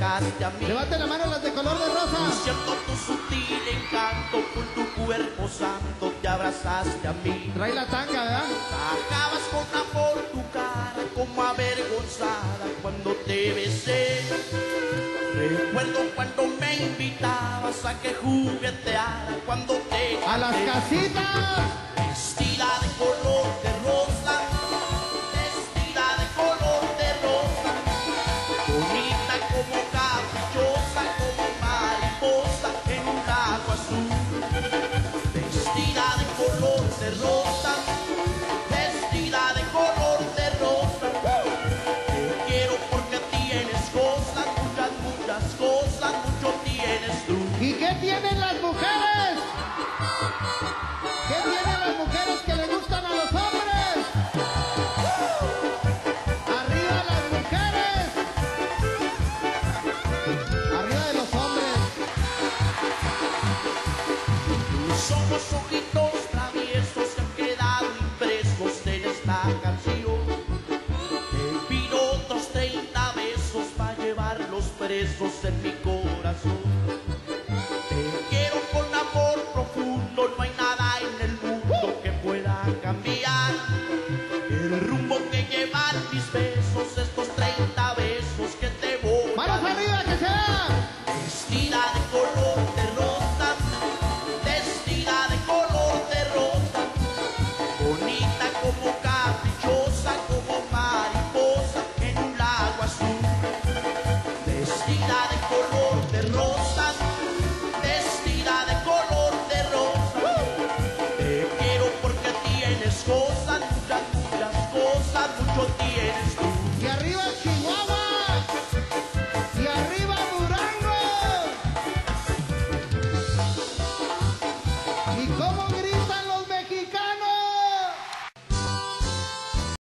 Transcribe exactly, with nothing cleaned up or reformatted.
acercaste a mí. Levanten la mano las de color de rosa. Siento tu sutil encanto, con tu cuerpo santo te abrazaste a mí. Trae la tanga, ¿verdad? Bajabas con amor tu cara, como avergonzada cuando te besé. Recuerdo cuando me invitabas a que jugueteara cuando te ¡A las casitas! Vestida de color de rosa, vestida de color de rosa, bonita como caprichosa, como mariposa en un lago azul. Vestida de color de rosa, vestida de color de rosa, te quiero porque tienes cosas, muchas, muchas cosas, mucho tienes tú. ¿Y qué tienen las mujeres? ¿Qué tienen las mujeres que le gustan a los hombres? ¡Arriba las mujeres! ¡Arriba de los hombres! Tus ojos ojitos traviesos se han quedado impresos en esta canción. Te pido otros treinta besos para llevarlos presos en mi corazón. Te quiero con amor profundo, no hay nada en el mundo que pueda cambiar el rumbo que llevan mis besos, estos treinta besos que te voy a ¡Manos dar. arriba, que se vea! Vestida de color de rosa, vestida de color de rosa, bonita como caprichosa, como mariposa en un lago azul. Vestida de color de rosa, vestida de color de rosa, te quiero porque tienes cosas, muchas, muchas cosas, mucho tienes tú. ¡Y arriba Chihuahua!